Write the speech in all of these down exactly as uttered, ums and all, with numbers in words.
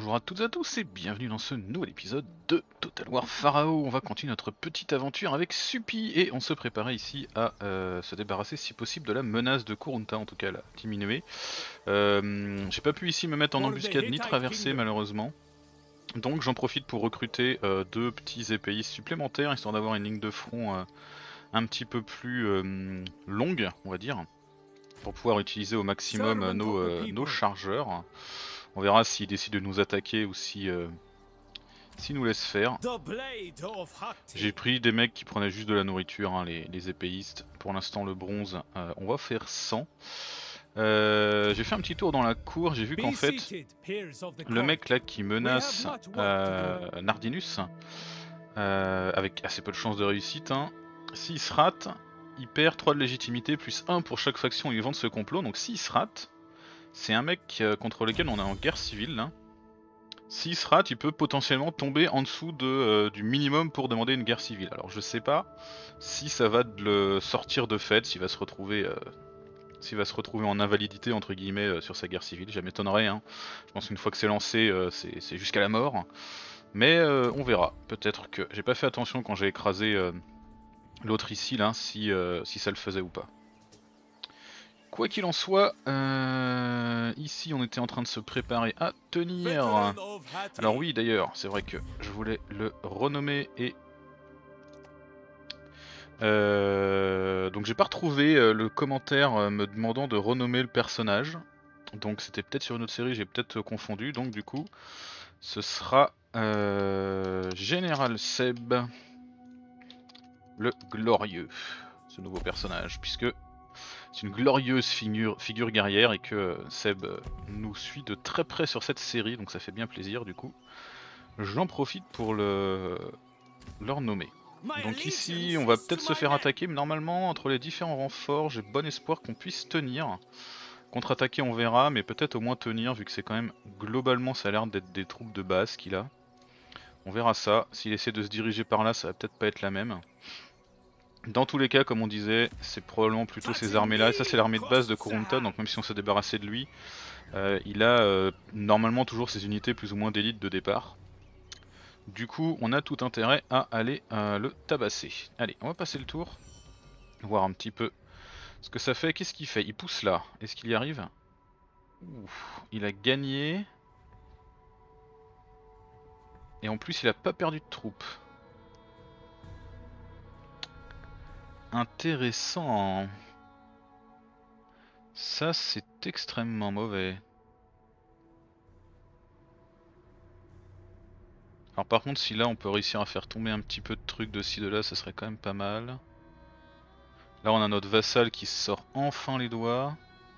bonjour à toutes et à tous et bienvenue dans ce nouvel épisode de Total War Pharaoh. On va continuer notre petite aventure avec Suppi et on se préparait ici à euh, se débarrasser si possible de la menace de Kurunta, en tout cas la diminuer. Euh, J'ai pas pu ici me mettre en embuscade ni traverser malheureusement. Donc j'en profite pour recruter euh, deux petits épéistes supplémentaires histoire d'avoir une ligne de front euh, un petit peu plus euh, longue, on va dire, pour pouvoir utiliser au maximum euh, nos, euh, nos chargeurs. On verra s'ils décident de nous attaquer ou si euh, s'ils nous laissent faire. J'ai pris des mecs qui prenaient juste de la nourriture, hein, les, les épéistes. Pour l'instant le bronze, euh, on va faire cent. Euh, j'ai fait un petit tour dans la cour, j'ai vu qu'en fait le mec là qui menace euh, Nardinus, euh, avec assez peu de chances de réussite, hein, s'il se rate, il perd trois de légitimité plus un pour chaque faction vivant de ce complot. Donc s'il se rate, c'est un mec euh, contre lequel on est en guerre civile là. S'il se rate, il peut potentiellement tomber en dessous de, euh, du minimum pour demander une guerre civile. Alors je sais pas si ça va de le sortir de fait, s'il va se retrouver euh, s'il va se retrouver en invalidité entre guillemets euh, sur sa guerre civile, ça m'étonnerait, hein. Je pense qu'une fois que c'est lancé, euh, c'est jusqu'à la mort. Mais euh, on verra, peut-être que... J'ai pas fait attention quand j'ai écrasé euh, l'autre ici là, si, euh, si ça le faisait ou pas. Quoi qu'il en soit, euh, ici on était en train de se préparer à tenir. Alors oui d'ailleurs, c'est vrai que je voulais le renommer et... Euh, donc j'ai pas retrouvé euh, le commentaire euh, me demandant de renommer le personnage. Donc c'était peut-être sur une autre série, j'ai peut-être confondu. Donc du coup, ce sera euh, Général Seb, le glorieux, ce nouveau personnage, puisque c'est une glorieuse figure, figure guerrière et que Seb nous suit de très près sur cette série, donc ça fait bien plaisir du coup. J'en profite pour le leur nommer. Donc ici on va peut-être se faire attaquer, mais normalement entre les différents renforts j'ai bon espoir qu'on puisse tenir. Contre-attaquer on verra, mais peut-être au moins tenir vu que c'est quand même globalement ça a l'air d'être des troupes de base qu'il a. On verra ça, s'il essaie de se diriger par là ça va peut-être pas être la même. Dans tous les cas, comme on disait, c'est probablement plutôt ces armées là, et ça c'est l'armée de base de Kurunta, donc même si on s'est débarrassé de lui, euh, il a euh, normalement toujours ses unités plus ou moins d'élite de départ. Du coup on a tout intérêt à aller euh, le tabasser. Allez, on va passer le tour, voir un petit peu ce que ça fait. Qu'est-ce qu'il fait? Il pousse là, est-ce qu'il y arrive? Ouf, il a gagné, et en plus il a pas perdu de troupes. Intéressant. Ça c'est extrêmement mauvais. Alors par contre si là on peut réussir à faire tomber un petit peu de trucs de ci de là, ça serait quand même pas mal. Là on a notre vassal qui sort enfin les doigts.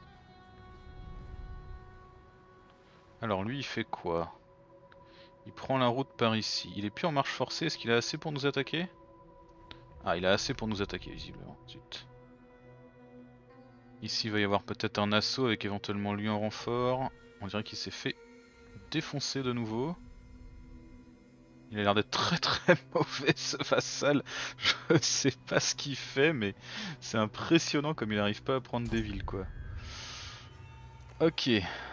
Alors lui il fait quoi? Il prend la route par ici. Il est plus en marche forcée, est-ce qu'il a assez pour nous attaquer? Ah il a assez pour nous attaquer visiblement, zut. Ici il va y avoir peut-être un assaut avec éventuellement lui en renfort. On dirait qu'il s'est fait défoncer de nouveau. Il a l'air d'être très très mauvais ce vassal. Je sais pas ce qu'il fait mais c'est impressionnant comme il arrive pas à prendre des villes quoi. Ok.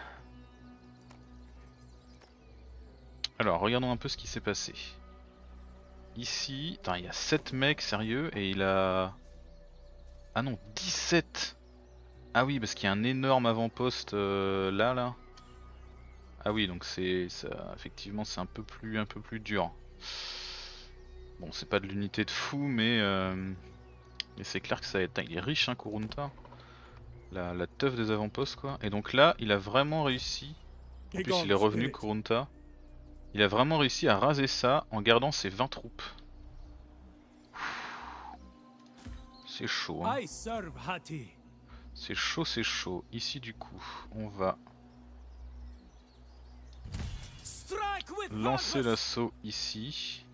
Alors regardons un peu ce qui s'est passé. Ici, attends, il y a sept mecs sérieux et il a... Ah non, dix-sept. Ah oui parce qu'il y a un énorme avant-poste euh, là là. Ah oui donc c'est ça, effectivement c'est un peu plus un peu plus dur. Bon c'est pas de l'unité de fou mais, euh, mais c'est clair que ça est... Il est riche hein Kurunta. La, la teuf des avant-postes quoi. Et donc là il a vraiment réussi. En plus il est revenu Kurunta. Il a vraiment réussi à raser ça en gardant ses vingt troupes. C'est chaud hein. C'est chaud c'est chaud. Ici du coup on va lancer l'assaut ici.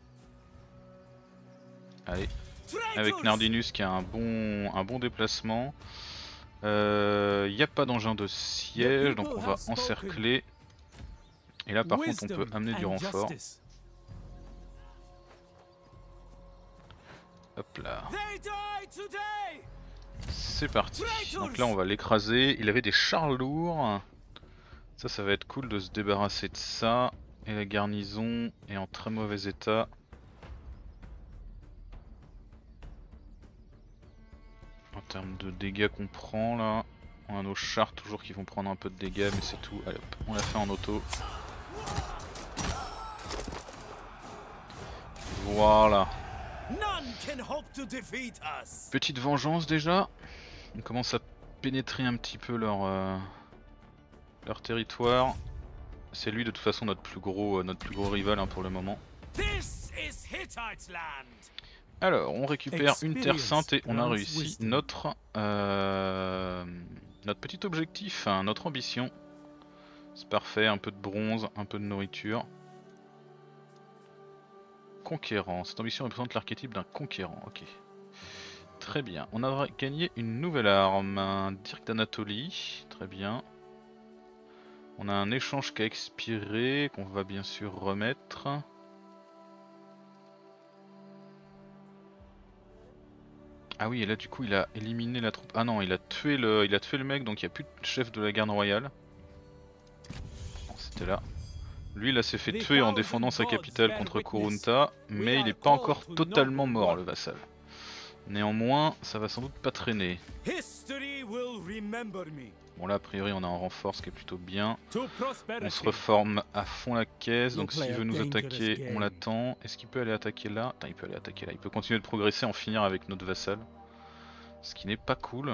Allez. Avec Nardinus qui a un bon, un bon déplacement. Il euh, n'y a pas d'engin de siège donc on va encercler. Et là par contre on peut amener du renfort. Hop là. C'est parti. Donc là on va l'écraser. Il avait des chars lourds. Ça, ça va être cool de se débarrasser de ça. Et la garnison est en très mauvais état. En termes de dégâts qu'on prend là. On a nos chars toujours qui vont prendre un peu de dégâts, mais c'est tout. Allez hop, on l'a fait en auto. Voilà. Petite vengeance déjà. On commence à pénétrer un petit peu leur, euh, leur territoire. C'est lui de toute façon notre plus gros, euh, notre plus gros rival hein, pour le moment. Alors on récupère une terre sainte et on a réussi notre, euh, notre petit objectif, hein, notre ambition. C'est parfait, un peu de bronze, un peu de nourriture. Conquérant, cette ambition représente l'archétype d'un conquérant, ok. Très bien, on a gagné une nouvelle arme, un Dirk d'Anatolie, très bien. On a un échange qui a expiré, qu'on va bien sûr remettre. Ah oui, et là du coup il a éliminé la troupe. Ah non, il a tué le, il a tué le mec, donc il n'y a plus de chef de la garde royale. Bon, c'était là. Lui là s'est fait tuer en défendant sa capitale contre Kurunta, mais il n'est pas encore totalement mort le vassal. Néanmoins, ça va sans doute pas traîner. Bon là a priori on a un renfort ce qui est plutôt bien. On se reforme à fond la caisse, donc s'il veut nous attaquer on l'attend. Est-ce qu'il peut aller attaquer là? Attends, il peut aller attaquer là, il peut continuer de progresser, en finir avec notre vassal. Ce qui n'est pas cool.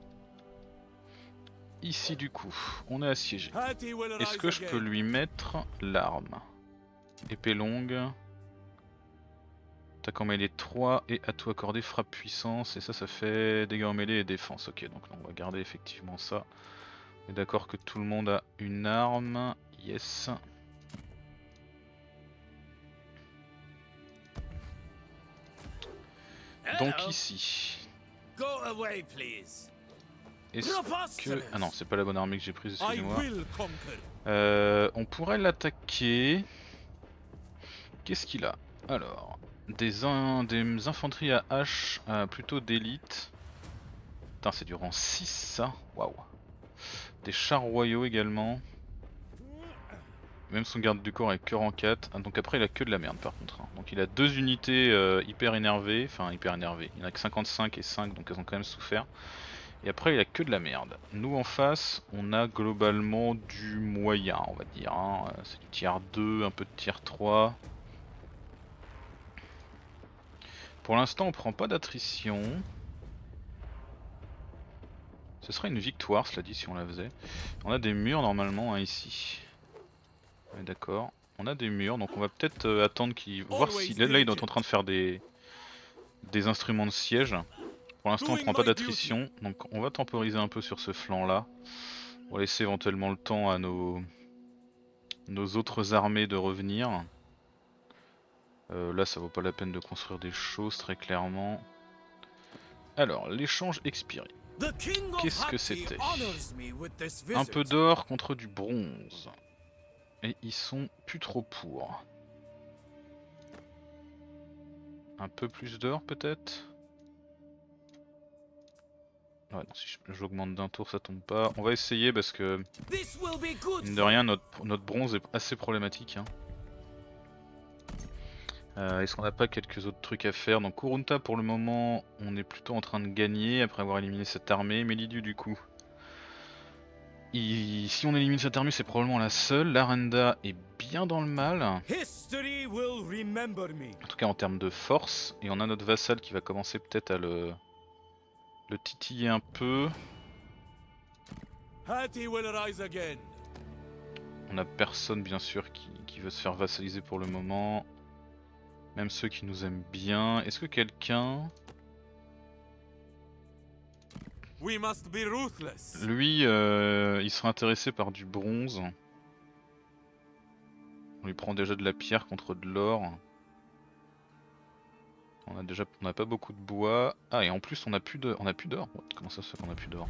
Ici du coup, on est assiégé. Est-ce que je peux lui mettre l'arme? Épée longue. Attaque en mêlée trois et atout accordé frappe puissance, et ça ça fait dégâts en mêlée et défense. Ok, donc on va garder effectivement ça. On est d'accord que tout le monde a une arme. Yes. Donc ici. Est-ce que... Ah non, c'est pas la bonne armée que j'ai prise, excusez-moi. Euh, on pourrait l'attaquer. Qu'est-ce qu'il a? Alors, des, in... des infanteries à hache, euh, plutôt d'élite. Putain, c'est du rang six ça. Waouh. Des chars royaux également. Même son garde du corps est que rang quatre. Ah, donc après il a que de la merde par contre. Hein. Donc il a deux unités euh, hyper énervées. Enfin hyper énervées. Il en a que cinquante-cinq et cinq, donc elles ont quand même souffert. Et après il a que de la merde. Nous en face on a globalement du moyen on va dire. Hein. C'est du tier deux, un peu de tier trois. Pour l'instant on prend pas d'attrition. Ce serait une victoire cela dit si on la faisait. On a des murs normalement hein, ici. Ouais, d'accord. On a des murs donc on va peut-être euh, attendre qu'il... voir si... Là, là il est en train de faire des... des instruments de siège. Pour l'instant on prend pas d'attrition, donc on va temporiser un peu sur ce flanc là. On va laisser éventuellement le temps à nos, nos autres armées de revenir. Euh, là ça vaut pas la peine de construire des choses très clairement. Alors, l'échange expiré. Qu'est-ce que c'était? Un peu d'or contre du bronze. Et ils sont plus trop pour. Un peu plus d'or peut-être? Ouais, non, si j'augmente d'un tour ça tombe pas. On va essayer parce que mine de rien notre, notre bronze est assez problématique. Hein. Euh, Est-ce qu'on n'a pas quelques autres trucs à faire? Donc Kurunta pour le moment on est plutôt en train de gagner après avoir éliminé cette armée. Melidu du coup. Il... Si on élimine cette armée c'est probablement la seule. L'Arenda est bien dans le mal. En tout cas en termes de force. Et on a notre vassal qui va commencer peut-être à le... le titiller un peu. On a personne bien sûr qui, qui veut se faire vassaliser pour le moment. Même ceux qui nous aiment bien. Est-ce que quelqu'un... Lui, euh, il sera intéressé par du bronze. On lui prend déjà de la pierre contre de l'or. On a déjà, on n'a pas beaucoup de bois. Ah et en plus on a plus de, on a plus d'or. Comment ça se fait qu'on a plus d'or?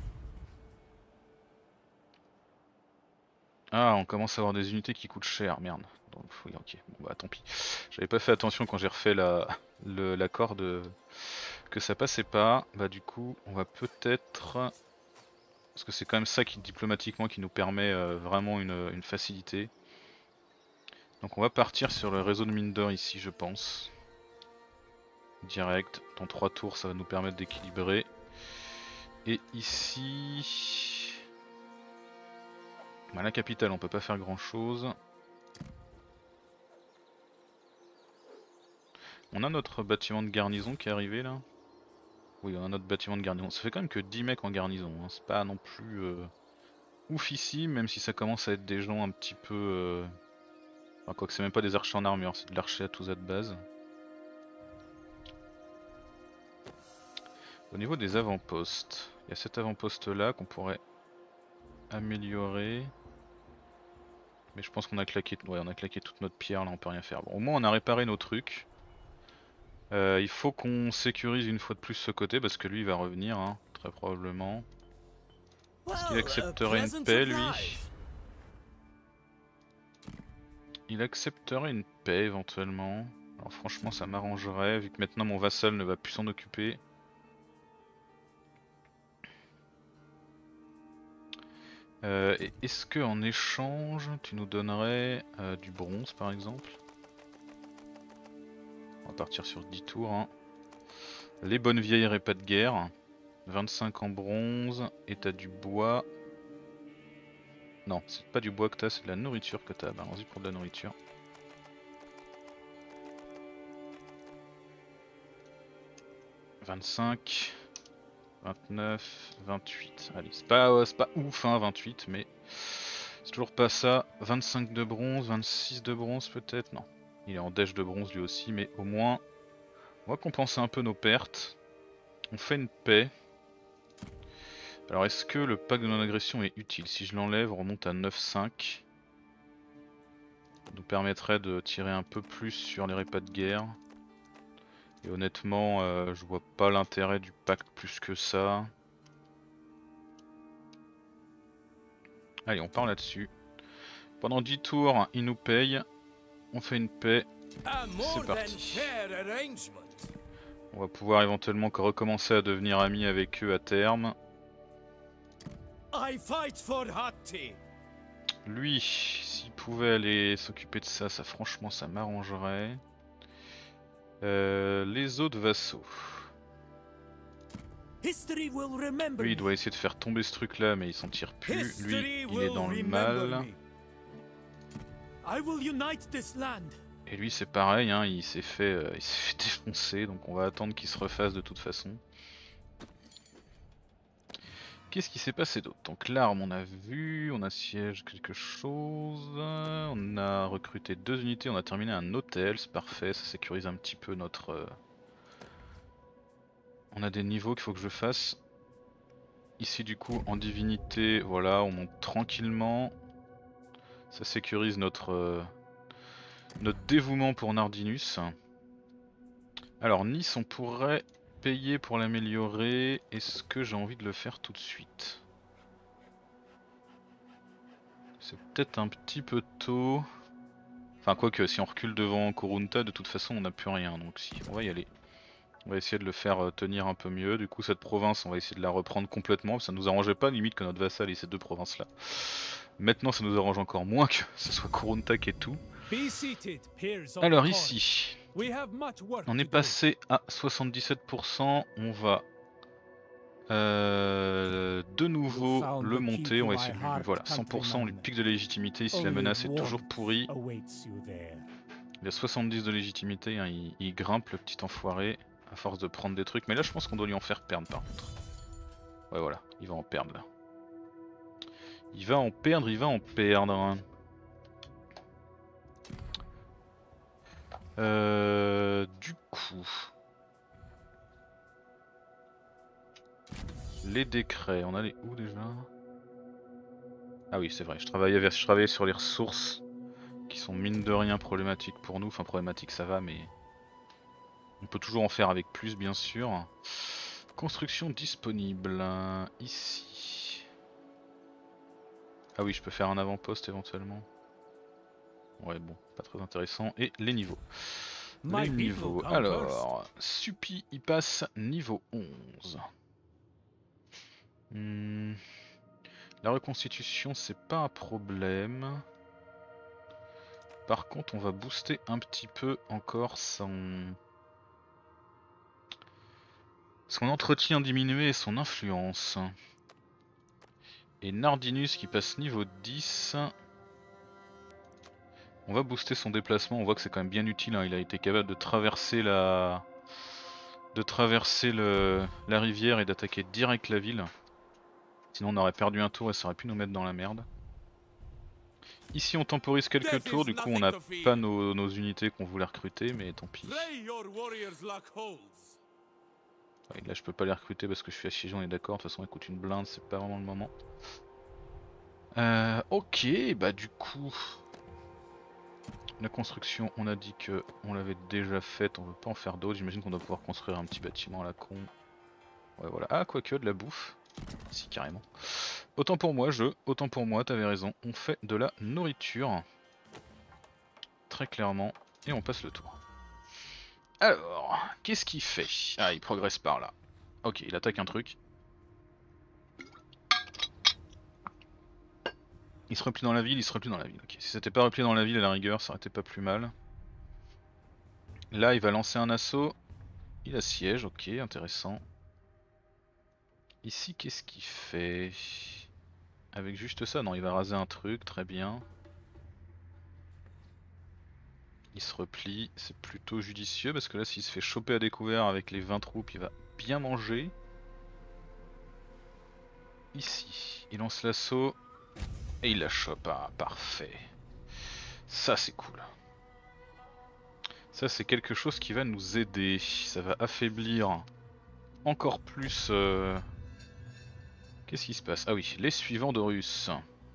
Ah, on commence à avoir des unités qui coûtent cher, merde. Donc, oui, ok, bon bah tant pis. J'avais pas fait attention quand j'ai refait la, le, la corde que ça passait pas. Bah du coup, on va peut-être Parce que c'est quand même ça qui diplomatiquement qui nous permet euh, vraiment une, une facilité. Donc on va partir sur le réseau de mine d'or ici je pense. Direct, dans trois tours ça va nous permettre d'équilibrer. Et ici... Bah, la capitale on peut pas faire grand chose. On a notre bâtiment de garnison qui est arrivé là. Oui, on a notre bâtiment de garnison. Ça fait quand même que dix mecs en garnison, hein. C'est pas non plus euh, ouf ici, même si ça commence à être des gens un petit peu... Euh... Enfin, quoi que c'est même pas des archers en armure, c'est de l'archer à tous à de base. Au niveau des avant-postes, il y a cet avant-poste là qu'on pourrait améliorer. Mais je pense qu'on a claqué, ouais, on a claqué toute notre pierre là, on peut rien faire. Bon, au moins on a réparé nos trucs. Euh, il faut qu'on sécurise une fois de plus ce côté parce que lui il va revenir, hein, très probablement. Est-ce qu'il accepterait une paix lui? Il accepterait une paix éventuellement. Alors franchement ça m'arrangerait vu que maintenant mon vassal ne va plus s'en occuper. Euh, Est-ce que en échange tu nous donnerais euh, du bronze par exemple? On va partir sur dix tours. Hein. Les bonnes vieilles répas de guerre. vingt-cinq en bronze. Et t'as du bois. Non, c'est pas du bois que t'as, c'est de la nourriture que t'as. Bah, allons-y pour de la nourriture. vingt-cinq, vingt-neuf, vingt-huit. Allez, c'est pas, euh, pas ouf, hein, vingt-huit, mais c'est toujours pas ça. vingt-cinq de bronze, vingt-six de bronze peut-être. Non, il est en dèche de bronze lui aussi, mais au moins on va compenser un peu nos pertes. On fait une paix. Alors est-ce que le pack de non-agression est utile? Si je l'enlève, on remonte à neuf cinq. Ça nous permettrait de tirer un peu plus sur les répas de guerre. Et honnêtement, euh, je vois pas l'intérêt du pacte plus que ça. Allez, on part là-dessus. Pendant dix tours, ils nous payent. On fait une paix. C'est parti. On va pouvoir éventuellement recommencer à devenir amis avec eux à terme. Lui, s'il pouvait aller s'occuper de ça, ça franchement ça m'arrangerait. Euh, les autres vassaux. Lui il doit essayer de faire tomber ce truc là mais il s'en tire plus. Lui il est dans le mal. Et lui c'est pareil, hein, il s'est fait, euh, il s'est fait défoncer donc on va attendre qu'il se refasse de toute façon. Qu'est-ce qui s'est passé d'autre? Donc l'arme on a vu, on assiège quelque chose, on a recruté deux unités, on a terminé un hôtel, c'est parfait, ça sécurise un petit peu notre... Euh... On a des niveaux qu'il faut que je fasse. Ici du coup en divinité, voilà, on monte tranquillement. Ça sécurise notre, euh... notre dévouement pour Nardinus. Alors Nice on pourrait... payer pour l'améliorer, est-ce que j'ai envie de le faire tout de suite? C'est peut-être un petit peu tôt. Enfin quoique si on recule devant Korunta de toute façon on n'a plus rien donc si on va y aller. On va essayer de le faire tenir un peu mieux, du coup cette province on va essayer de la reprendre complètement, ça nous arrangeait pas limite que notre vassal ait ces deux provinces là. Maintenant ça nous arrange encore moins que ce soit Korunta qui est tout. Alors ici... On est passé à soixante-dix-sept pour cent, on va euh, de nouveau le monter, on va essayer de lui, voilà, cent pour cent on lui pique de légitimité, si la menace est toujours pourrie. Il a soixante-dix de légitimité, hein, il, il grimpe le petit enfoiré, à force de prendre des trucs, mais là je pense qu'on doit lui en faire perdre par contre. Ouais voilà, il va en perdre là. Il va en perdre, il va en perdre. Euh, du coup, les décrets, on a les où déjà? Ah oui c'est vrai, je travaillais, vers, je travaillais sur les ressources qui sont mine de rien problématiques pour nous, enfin problématiques ça va mais on peut toujours en faire avec plus bien sûr. Construction disponible, ici. Ah oui je peux faire un avant-poste éventuellement. Ouais bon, pas très intéressant. Et les niveaux. Les niveaux. Alors, Suppi il passe niveau onze. Hmm. La reconstitution, c'est pas un problème. Par contre, on va booster un petit peu encore son... son entretien diminué et son influence. Et Nardinus qui passe niveau dix. On va booster son déplacement, on voit que c'est quand même bien utile, hein. Il a été capable de traverser la... de traverser le... la rivière et d'attaquer direct la ville. Sinon on aurait perdu un tour et ça aurait pu nous mettre dans la merde. Ici on temporise quelques tours, du coup on n'a pas nos, nos unités qu'on voulait recruter, mais tant pis. Ouais, là je peux pas les recruter parce que je suis assiégé, on est d'accord, de toute façon ils coûtent une blinde, c'est pas vraiment le moment. Euh, ok, bah du coup... La construction, on a dit que on l'avait déjà faite, on veut pas en faire d'autres, j'imagine qu'on doit pouvoir construire un petit bâtiment à la con. Ouais voilà, ah quoique de la bouffe, si carrément. Autant pour moi jeu, autant pour moi, t'avais raison, on fait de la nourriture. Très clairement, et on passe le tour. Alors, qu'est-ce qu'il fait? Ah, il progresse par là. Ok, il attaque un truc. Il se replie dans la ville, il se replie dans la ville. Ok, si c'était pas replié dans la ville à la rigueur, ça aurait été pas plus mal. Là, il va lancer un assaut. Il assiège, ok, intéressant. Ici, qu'est-ce qu'il fait? Avec juste ça, non, il va raser un truc, très bien. Il se replie, c'est plutôt judicieux parce que là, s'il se fait choper à découvert avec les vingt troupes, il va bien manger. Ici, il lance l'assaut et il la chope, ah, parfait. Ça, c'est cool. Ça, c'est quelque chose qui va nous aider. Ça va affaiblir encore plus... Euh... Qu'est-ce qui se passe? Ah oui, les suivants d'Horus.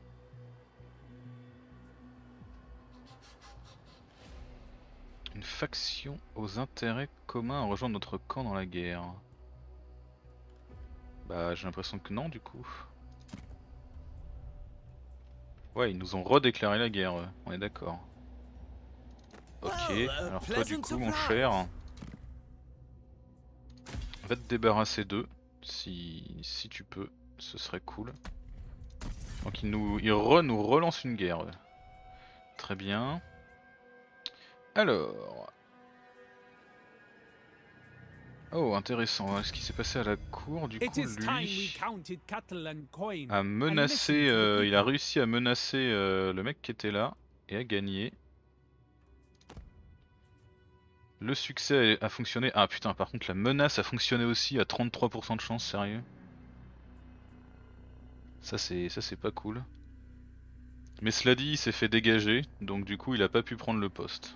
Une faction aux intérêts communs à rejoindre notre camp dans la guerre. Bah j'ai l'impression que non du coup. Ouais, ils nous ont redéclaré la guerre, eux. On est d'accord. Ok, alors toi du coup mon cher, va te débarrasser d'eux, si, si tu peux, ce serait cool. Donc il nous, il re, nous relance une guerre. Eux. Très bien. Alors... Oh intéressant, ce qui s'est passé à la cour, du coup lui a menacé, euh, il a réussi à menacer euh, le mec qui était là et a gagné. Le succès a fonctionné, ah putain par contre la menace a fonctionné aussi à trente-trois pour cent de chance, sérieux. Ça c'est ça c'est pas cool. Mais cela dit il s'est fait dégager, donc du coup il a pas pu prendre le poste.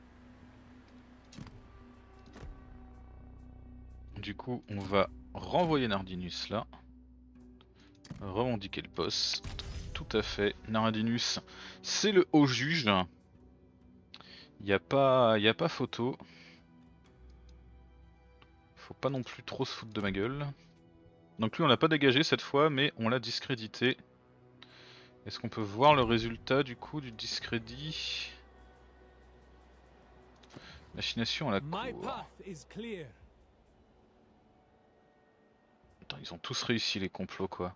Du coup on va renvoyer Nardinus là. Revendiquer le poste. Tout à fait. Nardinus c'est le haut juge. Il n'y a pas, y a pas photo. Faut pas non plus trop se foutre de ma gueule. Donc lui on l'a pas dégagé cette fois mais on l'a discrédité. Est-ce qu'on peut voir le résultat du coup du discrédit? Machination à la cour. Attends, ils ont tous réussi les complots quoi.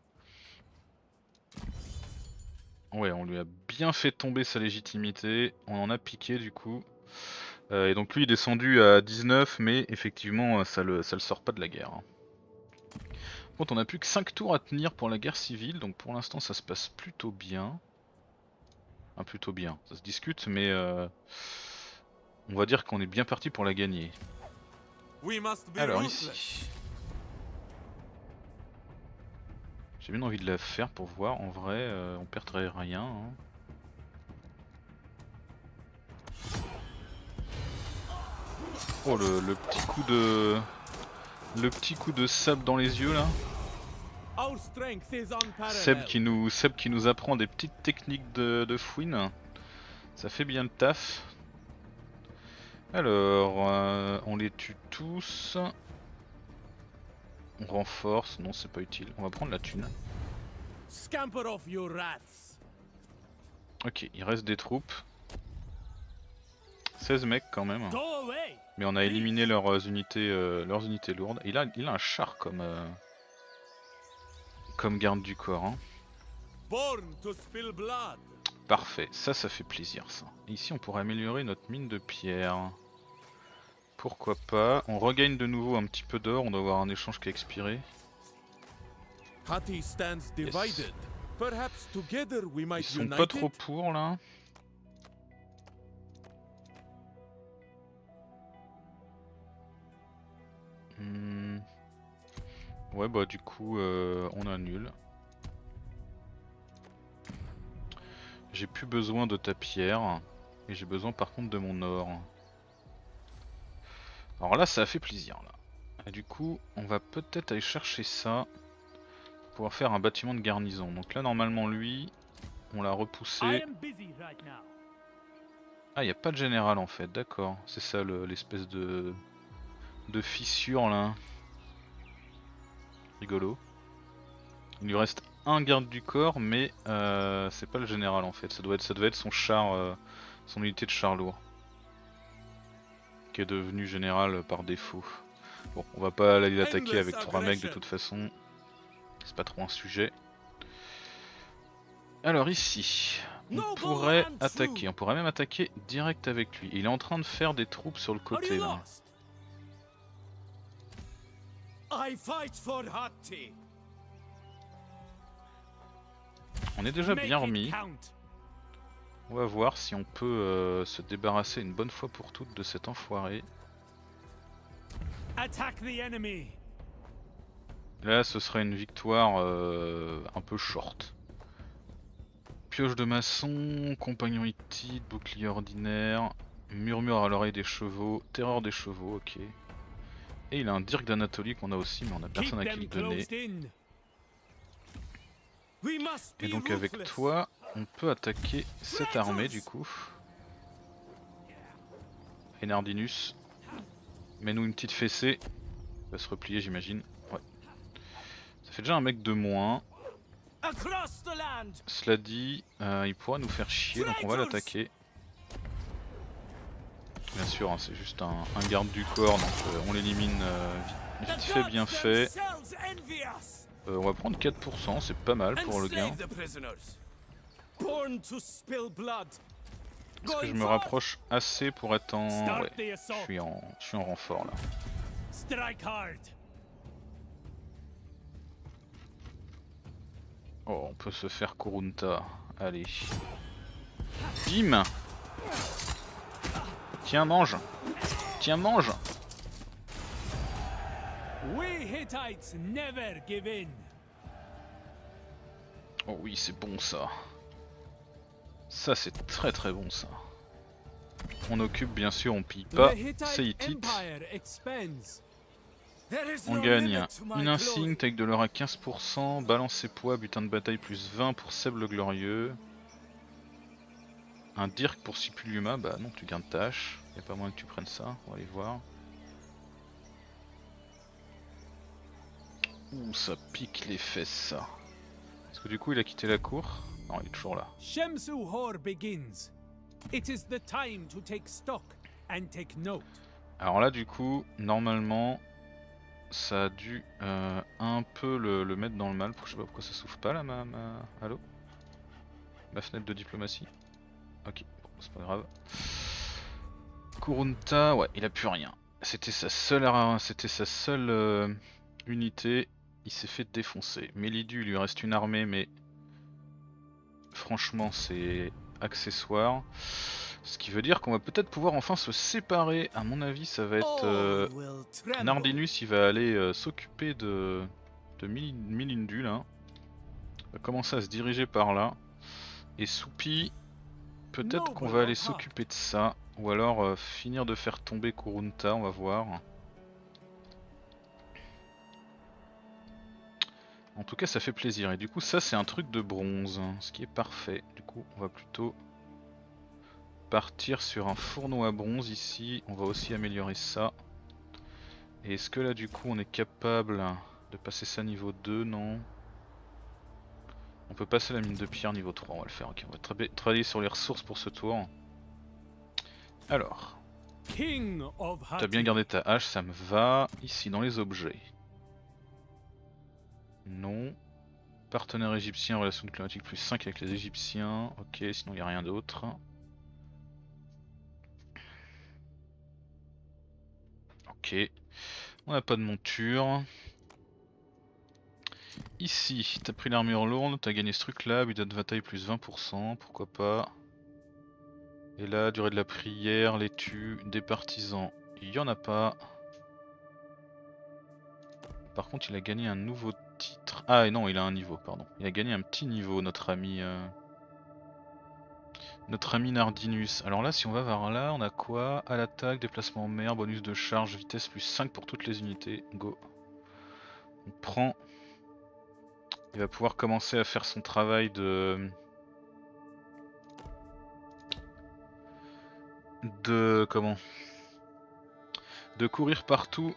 Ouais, on lui a bien fait tomber sa légitimité, on en a piqué du coup. Euh, et donc lui il est descendu à dix-neuf mais effectivement ça le, ça le sort pas de la guerre. Hein. Par contre on a plus que cinq tours à tenir pour la guerre civile, donc pour l'instant ça se passe plutôt bien. Enfin plutôt bien, ça se discute mais euh, on va dire qu'on est bien parti pour la gagner. Alors ici... J'ai bien envie de la faire pour voir, en vrai euh, on perdrait rien. Hein. Oh le, le petit coup de... Le petit coup de Seb dans les yeux là. Seb qui nous, Seb qui nous apprend des petites techniques de, de fouine. Ça fait bien le taf. Alors, euh, on les tue tous. On renforce, non c'est pas utile. On va prendre la thune. Ok, il reste des troupes. seize mecs quand même. Mais on a éliminé leurs unités, euh, leurs unités lourdes. Et il a, il a un char comme, euh, comme garde du corps. Hein. Parfait, ça, ça fait plaisir ça. Et ici on pourrait améliorer notre mine de pierre. Pourquoi pas. On regagne de nouveau un petit peu d'or, on doit avoir un échange qui a expiré. Yes. Ils sont pas trop pour là. Hmm. Ouais bah du coup euh, on annule. J'ai plus besoin de ta pierre. Et j'ai besoin par contre de mon or. Alors là ça a fait plaisir là. Et du coup on va peut-être aller chercher ça. Pour pouvoir faire un bâtiment de garnison. Donc là normalement lui on l'a repoussé. Ah y a pas de général en fait, d'accord. C'est ça l'espèce de... de fissure là. Rigolo. Il lui reste un garde du corps mais euh, c'est pas le général en fait. Ça doit être, ça devait être son char, euh, son unité de char lourd. Qui est devenu général par défaut. Bon on va pas aller l'attaquer avec trois mecs de toute façon. C'est pas trop un sujet. Alors ici, on pourrait attaquer, on pourrait même attaquer direct avec lui. Il est en train de faire des troupes sur le côté là. On est déjà bien remis. On va voir si on peut euh, se débarrasser une bonne fois pour toutes de cet enfoiré. Là ce serait une victoire euh, un peu short. Pioche de maçon, compagnon hittite, bouclier ordinaire, murmure à l'oreille des chevaux, terreur des chevaux, ok. Et il a un dirk d'Anatolie qu'on a aussi mais on a personne à qui le donner. Et donc avec toi, on peut attaquer cette armée du coup. Enardinus, mets-nous une petite fessée. Il va se replier j'imagine. Ouais. Ça fait déjà un mec de moins. Cela dit, euh, il pourra nous faire chier donc on va l'attaquer. Bien sûr, hein, c'est juste un, un garde du corps donc euh, on l'élimine euh, vite, vite fait, bien fait. Euh, on va prendre quatre pour cent, c'est pas mal pour le gain. Est-ce que je me rapproche assez pour être en... Ouais, je suis en, je suis en renfort là. Oh, on peut se faire Kurunta. Allez. Bim. Tiens, mange. Tiens, mange. Oh oui, c'est bon ça. Ça, c'est très très bon ça. On occupe, bien sûr, on pille pas. C'est Hittite. On gagne une insigne, avec de l'or à quinze pour cent, balance et poids, butin de bataille plus vingt pour Seb le Glorieux. Un dirk pour Sipuluma, bah non tu gardes ta hache, y'a pas moyen que tu prennes ça, on va aller voir. Ouh ça pique les fesses ça. Est-ce que du coup il a quitté la cour? Non il est toujours là. Alors là du coup, normalement... Ça a dû euh, un peu le, le mettre dans le mal. Je sais pas pourquoi ça s'ouvre pas là ma, ma... Allô? Ma fenêtre de diplomatie. Ok, bon, c'est pas grave. Kurunta, ouais, il a plus rien. C'était sa seule, c'était sa seule euh, unité. Il s'est fait défoncer. Mélidu, il lui reste une armée, mais franchement, c'est accessoire. Ce qui veut dire qu'on va peut-être pouvoir enfin se séparer. À mon avis, ça va être euh, Nardinus, il va aller euh, s'occuper de, de Milindu là. Il va commencer à se diriger par là. Et Soupi, peut-être qu'on va aller s'occuper de ça. Ou alors euh, finir de faire tomber Kurunta, on va voir. En tout cas, ça fait plaisir. Et du coup, ça c'est un truc de bronze, ce qui est parfait. Du coup, on va plutôt partir sur un fourneau à bronze ici. On va aussi améliorer ça. Et est-ce que là du coup on est capable de passer ça niveau deux? Non. On peut passer la mine de pierre niveau trois, on va le faire. Ok, on va tra travailler sur les ressources pour ce tour. Alors, t'as bien gardé ta hache, ça me va. Ici dans les objets. Non. Partenaire égyptien, relation diplomatique plus cinq avec les Égyptiens. Ok, sinon il n'y a rien d'autre. Ok. On n'a pas de monture. Ici, t'as pris l'armure lourde, t'as gagné ce truc là, butin de bataille plus vingt pour cent, pourquoi pas. Et là, durée de la prière, les tues, des partisans, il y en a pas. Par contre, il a gagné un nouveau titre. Ah et non, il a un niveau, pardon. Il a gagné un petit niveau, notre ami... Euh... Notre ami Nardinus. Alors là, si on va vers là, on a quoi? À l'attaque, déplacement en mer, bonus de charge, vitesse plus cinq pour toutes les unités. Go. On prend... Il va pouvoir commencer à faire son travail de... De... Comment? De courir partout.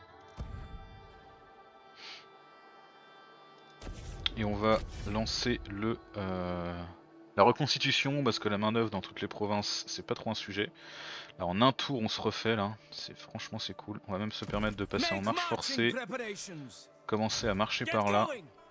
Et on va lancer le... Euh... La reconstitution, parce que la main d'œuvre dans toutes les provinces, c'est pas trop un sujet. Là, en un tour, on se refait là. C'est franchement, c'est cool. On va même se permettre de passer en marche forcée. Commencer à marcher par là.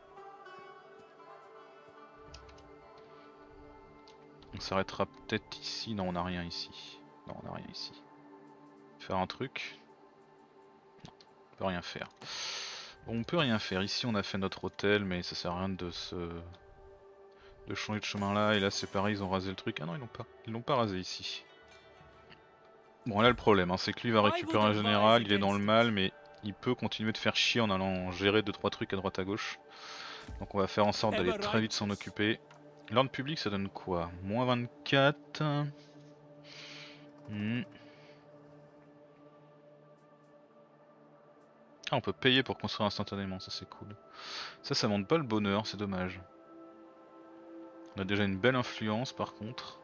On s'arrêtera peut-être ici. Non, on n'a rien ici. Non, on n'a rien ici. Faire un truc. Non, on peut rien faire. Bon, on peut rien faire. Ici, on a fait notre hôtel, mais ça sert à rien de se... de changer de chemin là. Et là, c'est pareil, ils ont rasé le truc. Ah non, ils l'ont pas. Ils l'ont pas rasé ici. Bon, là, le problème, hein, c'est que lui va récupérer un général. Il est dans le mal, mais il peut continuer de faire chier en allant gérer deux trois trucs à droite à gauche. Donc, on va faire en sorte d'aller très vite s'en occuper. L'ordre public, ça donne quoi? Moins vingt-quatre. Hmm. Ah, on peut payer pour construire instantanément, ça c'est cool. Ça, ça monte pas le bonheur, c'est dommage. On a déjà une belle influence par contre.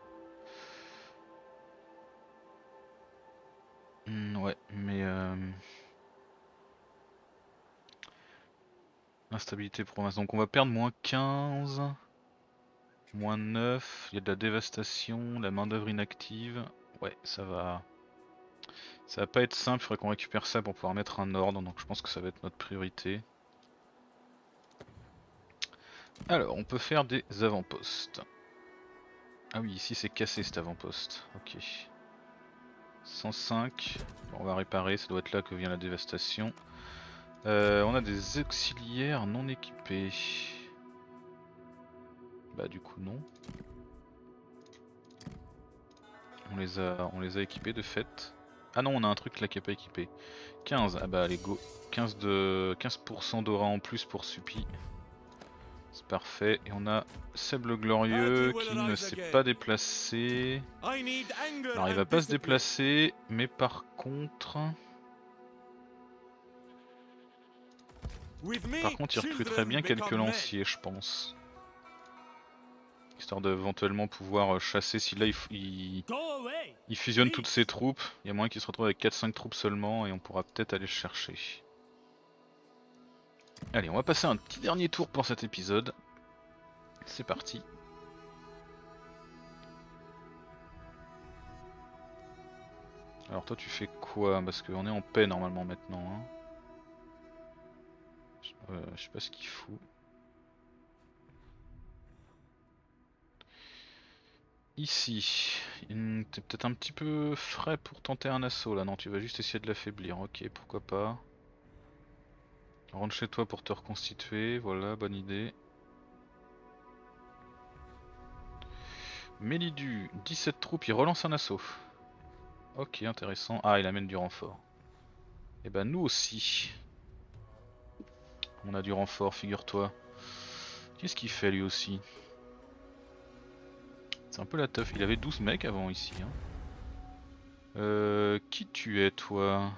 Hmm, ouais, mais... Euh... Instabilité province. Donc on va perdre moins quinze. Moins neuf. Il y a de la dévastation, la main d'œuvre inactive. Ouais, ça va... Ça va pas être simple, il faudrait qu'on récupère ça pour pouvoir mettre un ordre. Donc je pense que ça va être notre priorité. Alors, on peut faire des avant-postes. Ah oui, ici c'est cassé cet avant-poste. Ok. cent cinq. Bon, on va réparer, ça doit être là que vient la dévastation. Euh, on a des auxiliaires non équipés. Bah du coup non. On les a, on les a équipés de fait. Ah non, on a un truc là qui est pas équipé. quinze, ah bah allez go. quinze de quinze pour cent d'aura en plus pour Suppi. C'est parfait. Et on a Seb le Glorieux qui ne s'est pas déplacé. Alors il va pas se déplacer, mais par contre... Par contre il recruterait bien quelques lanciers je pense. Histoire d'éventuellement pouvoir chasser, si là il, il, il fusionne toutes ses troupes, il y a moyen qu'il se retrouve avec quatre cinq troupes seulement et on pourra peut-être aller chercher. Allez, on va passer un petit dernier tour pour cet épisode. C'est parti. Alors toi tu fais quoi? Parce qu'on est en paix normalement maintenant. Hein. Euh, je sais pas ce qu'il fout. Ici, t'es peut-être un petit peu frais pour tenter un assaut là, non tu vas juste essayer de l'affaiblir, ok pourquoi pas. Rentre chez toi pour te reconstituer, voilà bonne idée. Mélidu, dix-sept troupes, il relance un assaut. Ok intéressant, ah il amène du renfort. Et bah nous aussi. On a du renfort figure-toi. Qu'est-ce qu'il fait lui aussi? C'est un peu la teuf, il avait douze mecs avant ici. Hein. Euh, qui tu es toi?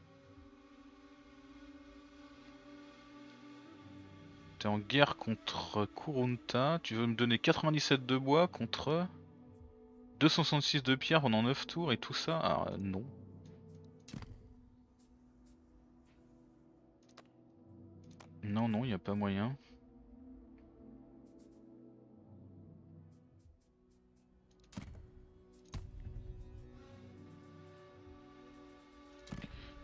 T'es en guerre contre Kurunta, tu veux me donner quatre-vingt-dix-sept de bois contre deux cent soixante-six de pierre pendant neuf tours et tout ça? Ah euh, non. Non non, il n'y a pas moyen.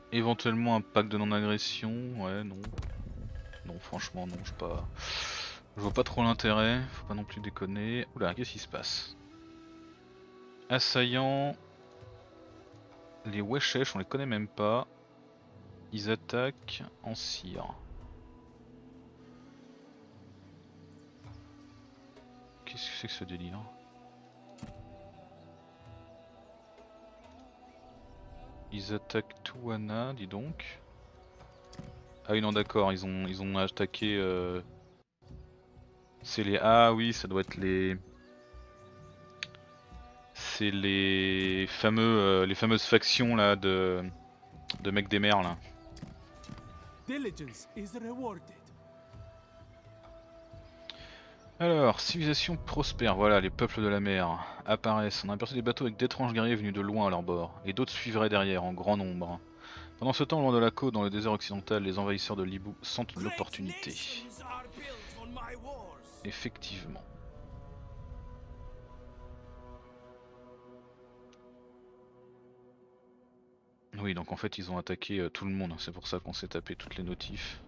Éventuellement un pacte de non-agression, ouais non. Non franchement non, je pas... Je vois pas trop l'intérêt, faut pas non plus déconner. Oula, qu'est-ce qui se passe? Assaillants. Les Weshesh, on les connaît même pas. Ils attaquent en cire. Qu'est-ce que c'est que ce délire? Ils attaquent Tuana, dis donc. Ah oui non d'accord, ils ont ils ont attaqué euh... c'est les... Ah oui, ça doit être les... C'est les fameux euh, les fameuses factions là de de mecs des mers là. Alors, civilisation prospère, voilà, les peuples de la mer apparaissent. On a aperçu des bateaux avec d'étranges guerriers venus de loin à leur bord, et d'autres suivraient derrière en grand nombre. Pendant ce temps, loin de la côte, dans le désert occidental, les envahisseurs de l'Hibou sentent l'opportunité. Effectivement. Oui, donc en fait ils ont attaqué euh, tout le monde, c'est pour ça qu'on s'est tapé toutes les notifs.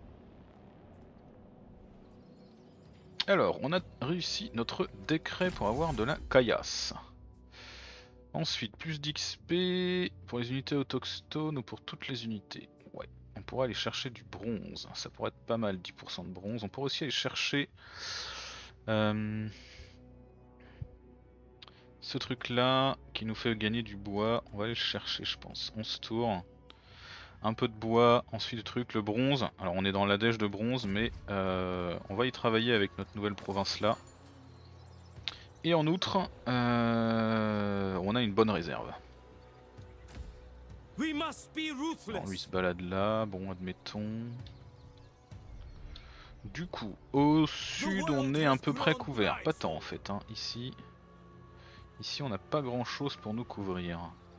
Alors, on a réussi notre décret pour avoir de la caillasse. Ensuite, plus d'X P pour les unités autochtones ou pour toutes les unités. Ouais, on pourrait aller chercher du bronze, ça pourrait être pas mal, dix pour cent de bronze. On pourrait aussi aller chercher euh, ce truc là qui nous fait gagner du bois. On va aller le chercher, je pense. onze tours. Un peu de bois, ensuite le truc, le bronze. Alors on est dans l'adège de bronze, mais euh, on va y travailler avec notre nouvelle province là. Et en outre, euh, on a une bonne réserve. Alors lui se balade là, bon admettons. Du coup, au sud on est à peu près couvert, pas tant en fait, hein. Ici, ici on n'a pas grand chose pour nous couvrir.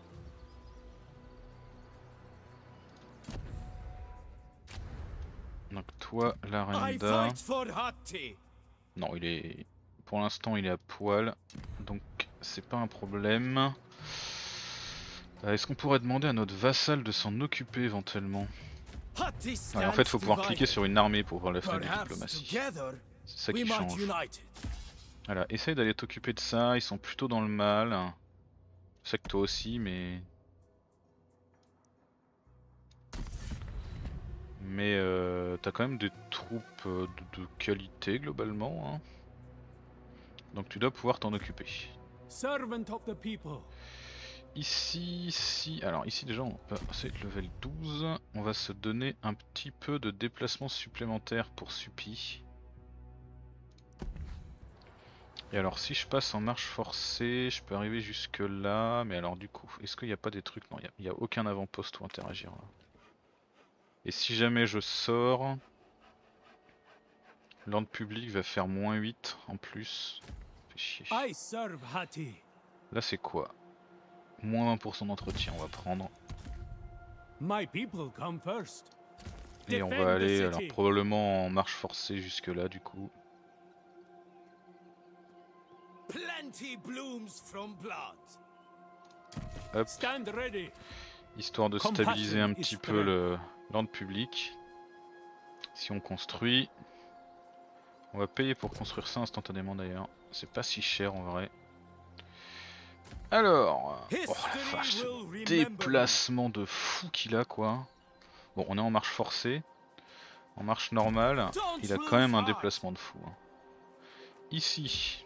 Donc toi, l'Arenda... Non, il est... Pour l'instant il est à poil, donc c'est pas un problème. Euh, Est-ce qu'on pourrait demander à notre vassal de s'en occuper éventuellement? Ouais, en fait il faut pouvoir cliquer sur une armée pour voir la fenêtre de diplomatie. C'est ça qui change. Voilà, essaye d'aller t'occuper de ça, ils sont plutôt dans le mal. Je sais que toi aussi, mais... Mais euh, t'as quand même des troupes de, de qualité globalement, hein. Donc tu dois pouvoir t'en occuper. Ici, ici, alors ici déjà on va passer le level douze. On va se donner un petit peu de déplacement supplémentaire pour Suppi. Et alors si je passe en marche forcée, je peux arriver jusque là, mais alors du coup, est-ce qu'il n'y a pas des trucs? Non, il n'y a, a aucun avant-poste où interagir là. Et si jamais je sors, l'ordre public va faire moins huit en plus. Fait chier. Là c'est quoi? Moins vingt pour cent d'entretien, on va prendre. Et on va aller alors probablement en marche forcée jusque là du coup. Hop. Histoire de stabiliser un petit peu le l'ordre public. Si on construit, on va payer pour construire ça instantanément d'ailleurs. C'est pas si cher en vrai. Alors, oh la vache, ce déplacement de fou qu'il a quoi. Bon, on est en marche forcée. En marche normale, il a quand même un déplacement de fou. Hein. Ici.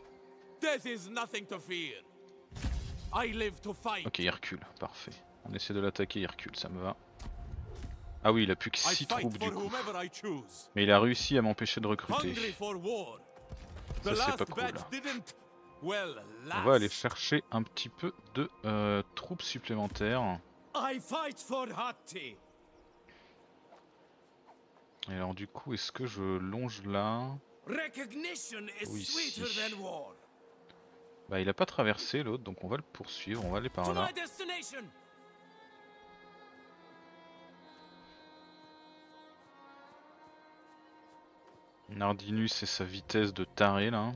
Ok, il recule, parfait. On essaie de l'attaquer, il recule, ça me va. Ah oui, il a plus que six troupes du coup. Mais il a réussi à m'empêcher de recruter. Ça c'est pas cool. On va aller chercher un petit peu de euh, troupes supplémentaires. Et alors du coup, est-ce que je longe là? Oui, si. Bah il a pas traversé l'autre, donc on va le poursuivre, on va aller par là. Nardinus et sa vitesse de taré là.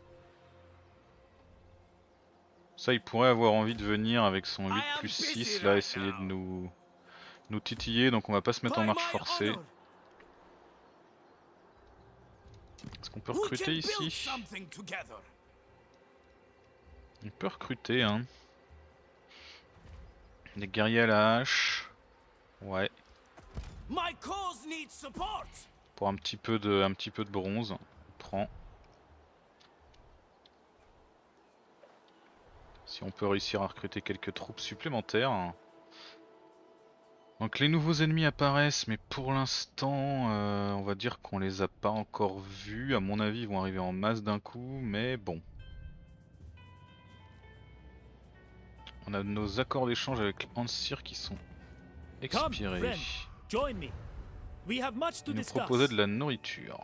Ça il pourrait avoir envie de venir avec son huit plus six là, essayer de nous, nous titiller, donc on va pas se mettre en marche forcée. Parce qu'on peut recruter ici? On peut recruter, hein. Des guerriers à la hache. Ouais. Pour un petit peu de, un petit peu de bronze. On prend. Si on peut réussir à recruter quelques troupes supplémentaires. Donc les nouveaux ennemis apparaissent, mais pour l'instant, euh, on va dire qu'on les a pas encore vus. À mon avis, ils vont arriver en masse d'un coup, mais bon. On a nos accords d'échange avec Ansir qui sont expirés. Ils nous proposaient de la nourriture.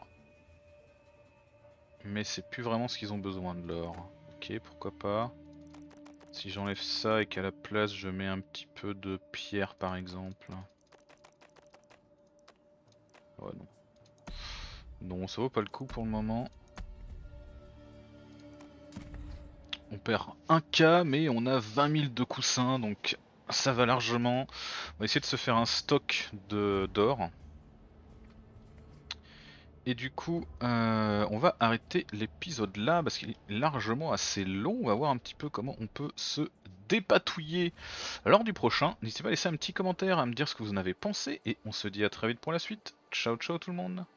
Mais c'est plus vraiment ce qu'ils ont besoin de l'or. Ok, pourquoi pas. Si j'enlève ça et qu'à la place je mets un petit peu de pierre par exemple. Ouais non. Non, ça vaut pas le coup pour le moment. On perd un K mais on a vingt mille de coussins donc ça va largement. On va essayer de se faire un stock de d'or. Et du coup, euh, on va arrêter l'épisode là parce qu'il est largement assez long. On va voir un petit peu comment on peut se dépatouiller lors du prochain. N'hésitez pas à laisser un petit commentaire, à me dire ce que vous en avez pensé. Et on se dit à très vite pour la suite. Ciao ciao tout le monde.